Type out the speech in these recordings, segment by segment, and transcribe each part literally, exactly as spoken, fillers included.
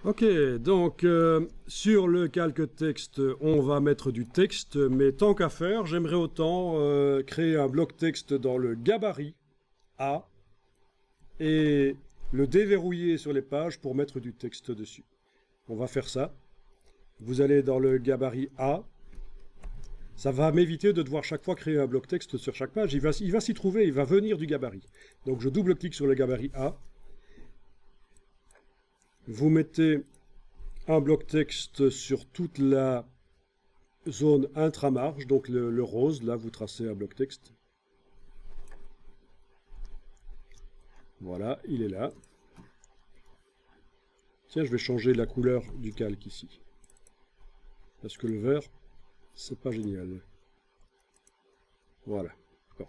Ok, donc euh, sur le calque texte, on va mettre du texte, mais tant qu'à faire, j'aimerais autant euh, créer un bloc texte dans le gabarit A et le déverrouiller sur les pages pour mettre du texte dessus. On va faire ça. Vous allez dans le gabarit A. Ça va m'éviter de devoir chaque fois créer un bloc texte sur chaque page. Il va, il va s'y trouver, il va venir du gabarit. Donc je double-clique sur le gabarit A. Vous mettez un bloc texte sur toute la zone intramarge, donc le, le rose, là vous tracez un bloc texte. Voilà, il est là. Tiens, je vais changer la couleur du calque ici. Parce que le vert, c'est pas génial. Voilà. Bon.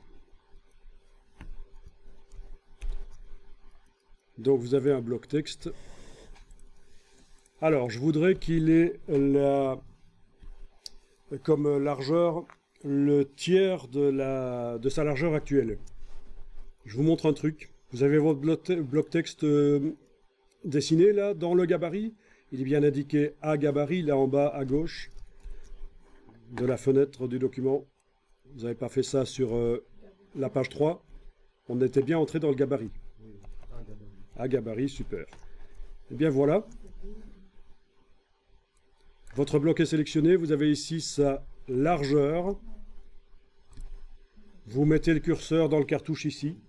Donc vous avez un bloc texte. Alors, je voudrais qu'il ait la, comme largeur le tiers de, la, de sa largeur actuelle. Je vous montre un truc. Vous avez votre bloc texte euh, dessiné là dans le gabarit. Il est bien indiqué à gabarit, là en bas à gauche de la fenêtre du document. Vous n'avez pas fait ça sur euh, la page trois. On était bien entré dans le gabarit. À gabarit, super. Et bien voilà. Votre bloc est sélectionné, vous avez ici sa largeur. Vous mettez le curseur dans le cartouche ici.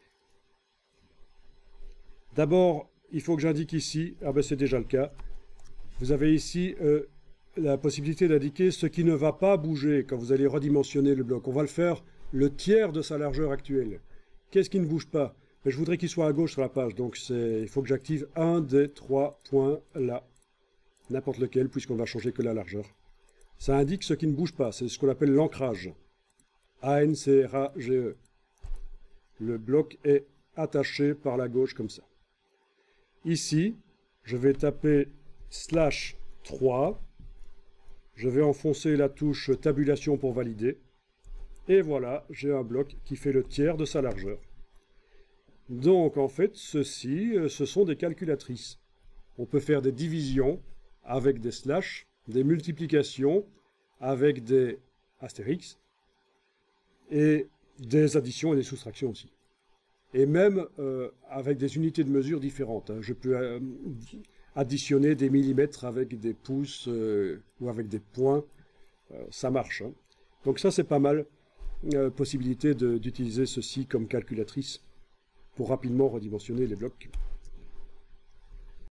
D'abord, il faut que j'indique ici, ah ben c'est déjà le cas, vous avez ici euh, la possibilité d'indiquer ce qui ne va pas bouger quand vous allez redimensionner le bloc. On va le faire le tiers de sa largeur actuelle. Qu'est-ce qui ne bouge pas? Mais je voudrais qu'il soit à gauche sur la page, donc il faut que j'active un des trois points là. N'importe lequel, puisqu'on va changer que la largeur. Ça indique ce qui ne bouge pas, c'est ce qu'on appelle l'ancrage. A N C R A G E. Le bloc est attaché par la gauche comme ça. Ici, je vais taper slash trois. Je vais enfoncer la touche tabulation pour valider. Et voilà, j'ai un bloc qui fait le tiers de sa largeur. Donc en fait, ceci, ce sont des calculatrices. On peut faire des divisions avec des slash, des multiplications avec des astérix, et des additions et des soustractions aussi. Et même euh, avec des unités de mesure différentes. Hein. Je peux euh, additionner des millimètres avec des pouces euh, ou avec des points. Euh, ça marche. Hein. Donc ça, c'est pas mal. Euh, possibilité d'utiliser ceci comme calculatrice pour rapidement redimensionner les blocs.